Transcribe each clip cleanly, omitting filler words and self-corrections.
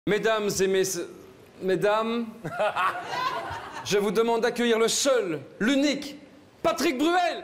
Mesdames et mesdames, je vous demande d'accueillir le seul, l'unique, Patrick Bruel.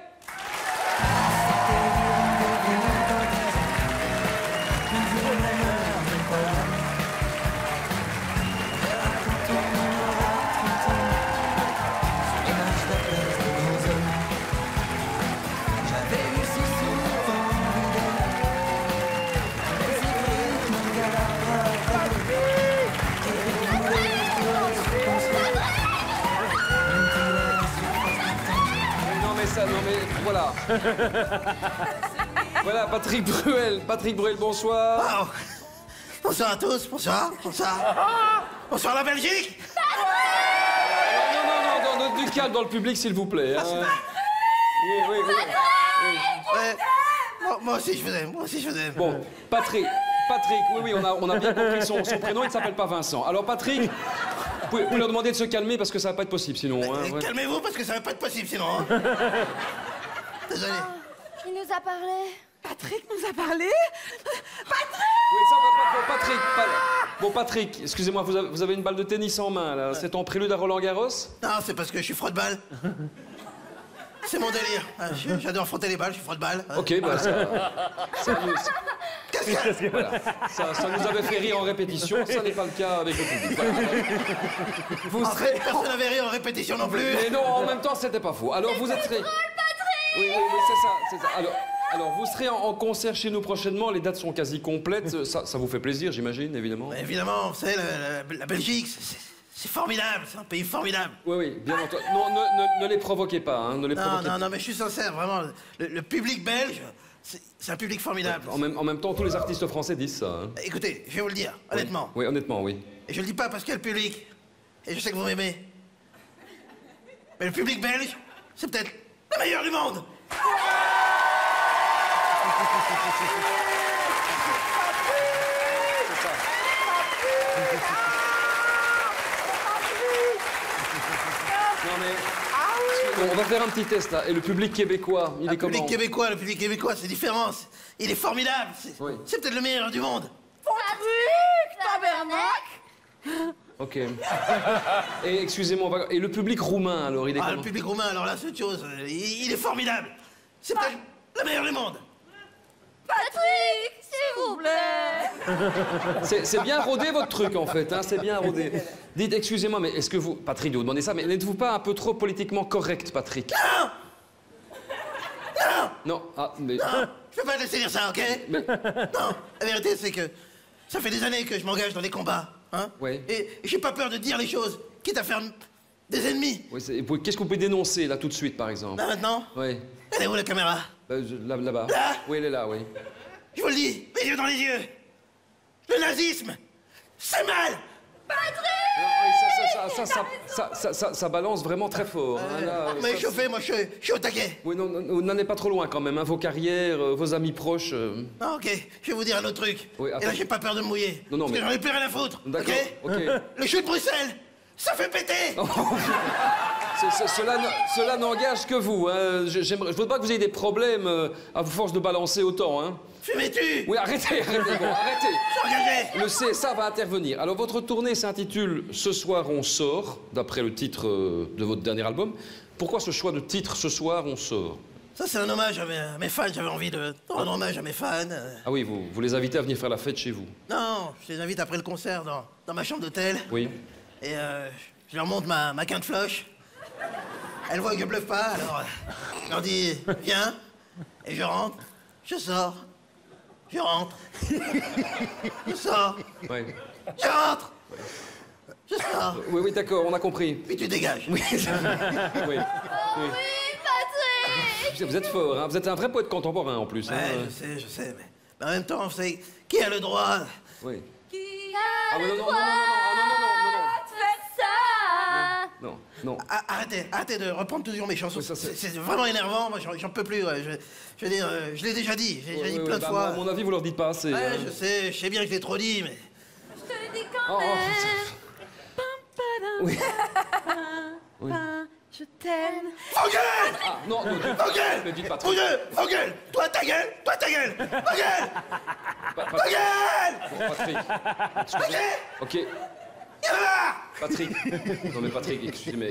Non mais voilà. Voilà, Patrick Bruel, bonsoir. Wow. Bonsoir à tous, bonsoir. Bonsoir la Belgique. Non, du calme dans le public, s'il vous plaît. Hein. Oui. Ouais. Moi aussi je faisais. Bon, Patrick, oui, on a bien compris son prénom, il ne s'appelle pas Vincent. Alors Patrick, vous pouvez leur demander de se calmer parce que ça va pas être possible sinon. Hein, ouais. Calmez-vous parce que ça va pas être possible sinon. Hein. Désolé. Il nous a parlé. Patrick nous a parlé. Patrick! Oui, ça va pas. Bon, Patrick, excusez-moi, vous avez une balle de tennis en main, là. C'est en prélude à Roland Garros? Non, c'est parce que je suis frotte-balle. C'est mon délire. J'adore frotter les balles, je suis frotte-balle. Ok, bah ça nous avait fait rire en répétition, ça n'est pas le cas avec le public. Voilà. En fait, personne n'avait ri en répétition non plus. Mais non, en même temps, c'était pas faux. Alors vous êtes... Oui, c'est ça. Alors, vous serez en concert chez nous prochainement, les dates sont quasi complètes. Ça vous fait plaisir, j'imagine, évidemment. Mais évidemment, vous savez, la Belgique, c'est formidable, c'est un pays formidable. Oui, bien entendu. Non, ne les provoquez pas, hein, ne les provoquez pas. Non, mais je suis sincère, vraiment. Le public belge, c'est un public formidable. En même temps, tous les artistes français disent ça. Hein. Écoutez, je vais vous le dire, honnêtement. Oui, honnêtement, oui. Et je le dis pas parce qu'il y a le public, et je sais que vous m'aimez. Mais le public belge, c'est peut-être le meilleur du monde. Non mais... On va faire un petit test là. Et le public québécois, il est comment? Le public québécois, c'est différent. Il est formidable. C'est peut-être le meilleur du monde. Tabernacle! Ok. Et excusez-moi, et le public roumain alors, il est comment? Le public roumain, alors là, c'est autre chose. Il est formidable. C'est peut-être le meilleur du monde. Patrick, s'il vous plaît. C'est bien rodé votre truc en fait, hein, c'est bien rodé. Dites, excusez-moi, mais est-ce que vous... Patrick, vous demandez ça, mais n'êtes-vous pas un peu trop politiquement correct, Patrick? Non. Ah, mais... Non, je peux pas te laisser dire ça, ok? Mais... Non, la vérité, c'est que ça fait des années que je m'engage dans les combats, hein? Oui. Et j'ai pas peur de dire les choses, quitte à faire des ennemis. Oui, qu'est-ce que vous pouvez dénoncer, là, tout de suite, par exemple? Là, maintenant? Oui. Elle est où, la caméra? Là-bas. Là? Oui, elle est là, oui. Je vous le dis, les yeux dans les yeux. Le nazisme, c'est mal. Ça balance vraiment très fort. Hein, là, mais chauffez, moi, je suis au taquet. Oui, non, n'en est pas trop loin quand même, hein, vos carrières, vos amis proches... Non, ok, je vais vous dire un autre truc. Oui, et là, j'ai pas peur de me mouiller. Non, parce que j'en ai plus rien à foutre, d'accord, ok. Le chou de Bruxelles, ça fait péter. Cela n'engage que vous. Hein. Je voudrais pas que vous ayez des problèmes à force de balancer autant. Hein. Fumez-tu? Oui, arrêtez, arrêtez. Je suis engagé. Le CSA va intervenir. Alors, votre tournée s'intitule « Ce soir, on sort », d'après le titre de votre dernier album. Pourquoi ce choix de titre « Ce soir, on sort » ? Ça, c'est un hommage à mes fans. J'avais envie de rendre hommage à mes fans. Ah oui, vous les invitez à venir faire la fête chez vous? Non, je les invite après le concert dans ma chambre d'hôtel. Oui. Et je leur montre ma quinte floche. Elles voient que je bluffe pas, alors je leur dis « Viens ». Et je rentre, je sors, je rentre, je sors, Oui. je rentre, je sors. Oui, d'accord, on a compris. Puis tu dégages. Oui. Oui. Oui, Patrick. Vous êtes fort, hein. Vous êtes un vrai poète contemporain en plus. Ouais, hein. je sais, mais en même temps, vous savez, qui a le droit? Oui. Qui Ah a oui, le non. droit de faire ça? Non. Arrêtez de reprendre toujours mes chansons. Oui, ça, c'est vraiment énervant, moi j'en peux plus. Ouais. Je veux dire, je l'ai déjà dit, plein de fois. À mon avis, vous leur dites pas assez. Ouais, hein. je sais bien que je l'ai trop dit, mais... Je te le dis quand même. Oui. Oui. Je t'aime. Vos gueules! Ah, non, Vos gueules! ne dites pas Vous trop. deux, vos gueules! Toi ta gueule! Vos gueules! Patrick. Bon, Patrick. Excusez. Ok. Patrick. Non mais Patrick, excusez-moi,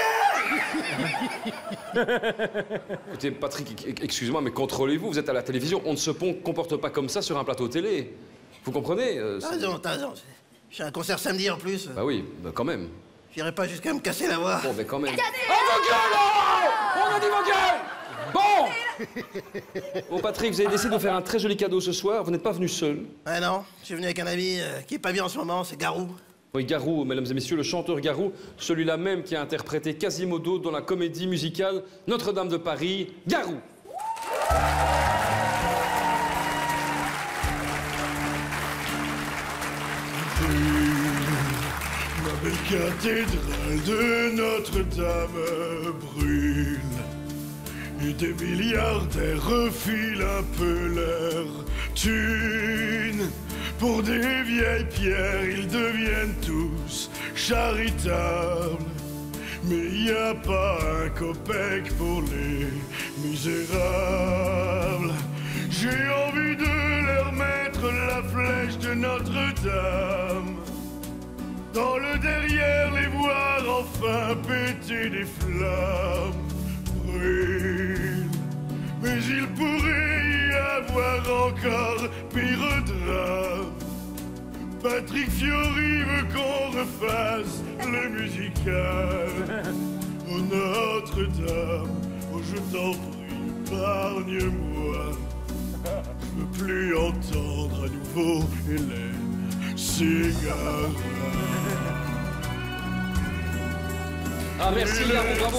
mais... Écoutez, Patrick, excusez-moi, mais contrôlez-vous, vous êtes à la télévision, on ne se comporte pas comme ça sur un plateau télé. Vous comprenez T'as raison. J'ai un concert samedi en plus. Bah oui, bah quand même. J'irai pas jusqu'à me casser la voix. Bon, mais quand même... Oh, vos gueules, oh on a dit vos gueules. Bon. Bon, Patrick, vous avez décidé de nous faire un très joli cadeau ce soir, vous n'êtes pas venu seul. Ouais, non, je suis venu avec un ami qui est pas bien en ce moment, c'est Garou. Oui, Garou, mesdames et messieurs, le chanteur Garou, celui-là même qui a interprété Quasimodo dans la comédie musicale Notre-Dame de Paris, Garou. La belle cathédrale de Notre-Dame brûle et des milliardaires refilent un peu leur thune. Pour des vieilles pierres, ils deviennent tous charitables. Mais y a pas un copec pour les misérables. J'ai envie de leur mettre la flèche de Notre-Dame dans le derrière, les voir enfin péter des flammes. Brûle, mais il pourrait y avoir encore pire drame. Patrick Fiori veut qu'on refasse le musical. Oh Notre-Dame, oh je t'en prie, épargne-moi. Je veux plus entendre à nouveau Hélène Ségara. Ah merci Garou, bravo.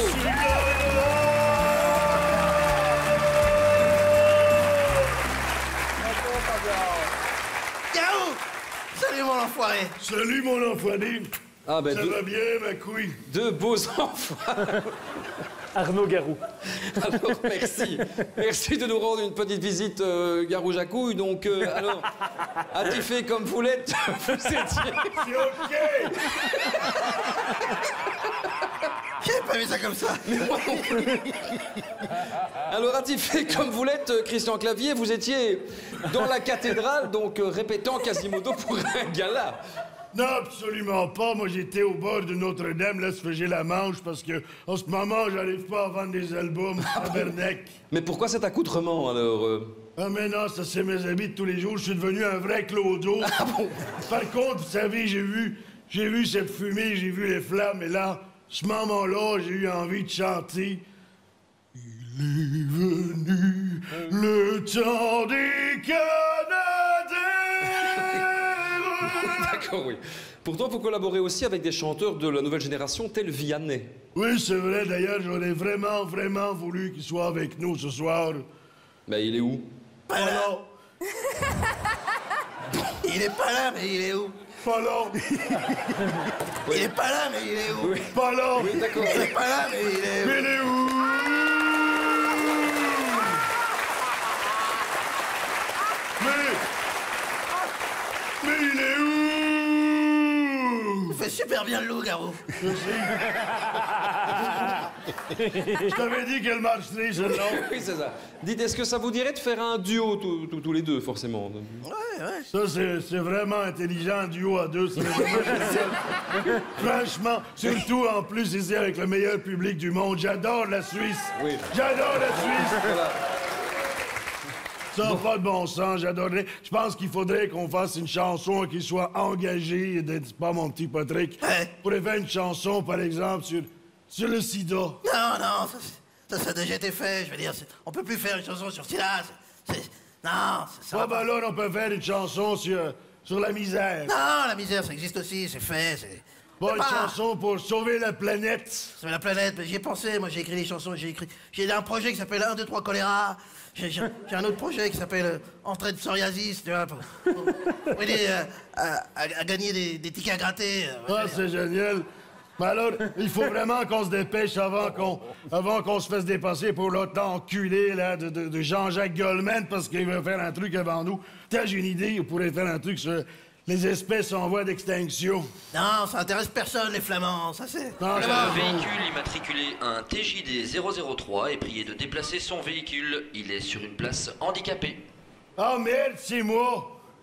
Garou! Salut mon enfoiré! Salut mon enfoiré. Ah ben Ça va bien ma couille? deux beaux enfants. Arnaud Garou. Alors merci. Merci de nous rendre une petite visite Garou Jacouille. Donc alors, a-t-il fait comme vous l'êtes? Vous étiez... C'est ok. J'avais pas vu ça comme ça! Alors, a-t-il fait comme vous l'êtes, Christian Clavier? Vous étiez dans la cathédrale, donc répétant Quasimodo pour un gala. Non, absolument pas. Moi, j'étais au bord de Notre-Dame, là, se faisait la manche, parce que en ce moment, j'arrive pas à vendre des albums à Bernec. Mais pourquoi cet accoutrement, alors Ah, mais non, ça, c'est mes habits de tous les jours. Je suis devenu un vrai clodo. Ah bon? Par contre, vous savez, j'ai vu cette fumée, j'ai vu les flammes, et là, ce moment-là, j'ai eu envie de chanter. Il est venu le temps des Canadiens. D'accord, oui. Pourtant, vous collaborez aussi avec des chanteurs de la nouvelle génération, tels Vianney. Oui, c'est vrai, d'ailleurs, j'aurais vraiment voulu qu'il soit avec nous ce soir. Mais il est où? Pas là. Il est pas là, mais il est où? Pas là. Il est pas là, mais il est où? Oui. Pas là. Oui, d'accord. Il est pas là, mais il est où? Mais il est où? Mais il est où? Tu fais super bien le loup, Garou. Je t'avais dit qu'elle marcherait, celle-là. Oui, c'est ça. Dites, est-ce que ça vous dirait de faire un duo tous les deux, forcément? Ouais. Ça, c'est vraiment intelligent, un duo à deux. C'est vraiment génial. Franchement, surtout en plus ici avec le meilleur public du monde. J'adore la Suisse. Oui. J'adore la Suisse. Voilà. Ça n'a pas de bon sens, j'adorerais. Je pense qu'il faudrait qu'on fasse une chanson qui soit engagée et d'être pas mon petit Patrick. Ouais. On pourrait faire une chanson, par exemple, sur le sida. Non, ça a déjà été fait. Je veux dire, on peut plus faire une chanson sur Sida. Non, ça va Ah ben pas. alors, on peut faire une chanson sur la misère. Non, la misère, ça existe aussi, c'est fait. Bon, une Ah. chanson pour sauver la planète. C'est la planète, mais j'y ai pensé, moi j'ai écrit des chansons, j'ai un projet qui s'appelle 1, 2, 3 choléra, j'ai un autre projet qui s'appelle Entrée de psoriasis, tu vois, pour aider à gagner des tickets à gratter. Ah, c'est génial. Mais alors, il faut vraiment qu'on se dépêche avant qu'on se fasse dépasser pour l'autre enculé, là, de Jean-Jacques Goldman, parce qu'il veut faire un truc avant nous. Tiens, j'ai une idée, on pourrait faire un truc sur les espèces en voie d'extinction. Non, ça intéresse personne, les Flamands, ça c'est... Non, Le ça- véhicule immatriculé un TJD 003 est prié de déplacer son véhicule. Il est sur une place handicapée. Ah merde, c'est moi!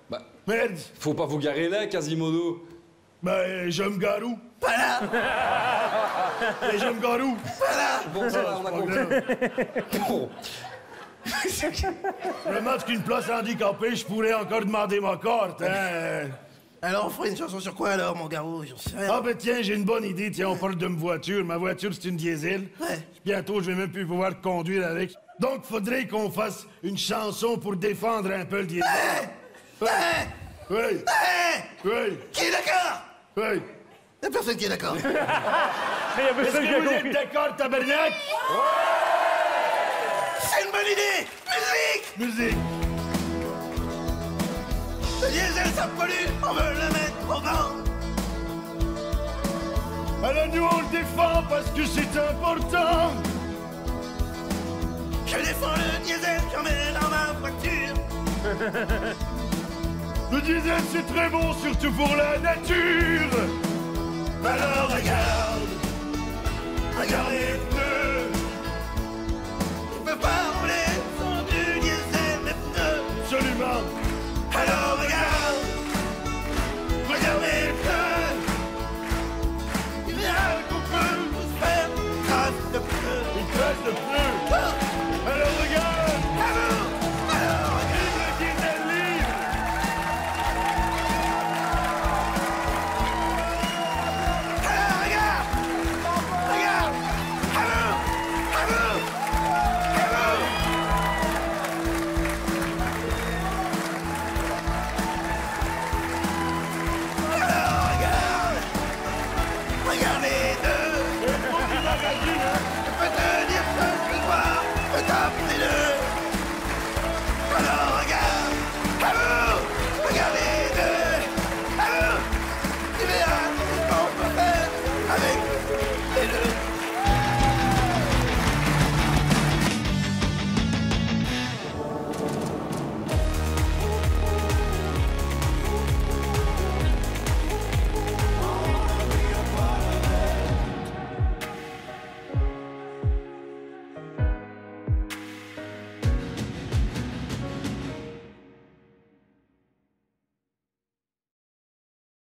Merde. Faut pas vous garer là, Quasimodo. Ben, je me gare où? Pas là. Et je me gare où? Bon, ça va, on a compris. Bon. Vraiment qu'une place handicapée, je pourrais encore demander ma carte, hein. Alors, on ferait une chanson sur quoi, alors, mon garou? J'en sais rien. Ah ben tiens, j'ai une bonne idée. Tiens, on parle de ma voiture. Ma voiture, c'est une diesel. Ouais. Bientôt, je vais même plus pouvoir conduire avec. Donc, faudrait qu'on fasse une chanson pour défendre un peu le diesel. Oui. Oui. Oui. Qui est d'accord? Oui. Y'a personne qui est d'accord. Il y a Est-ce personne qui que a vous êtes compris. d'accord, tabernacle? C'est une bonne idée. Musique. Musique. Le diesel, ça pollue. On veut le mettre au vent. Alors nous, on le défend parce que c'est important. Je défends le diesel, j'en mets dans ma voiture. Le diesel, c'est très bon, surtout pour la nature.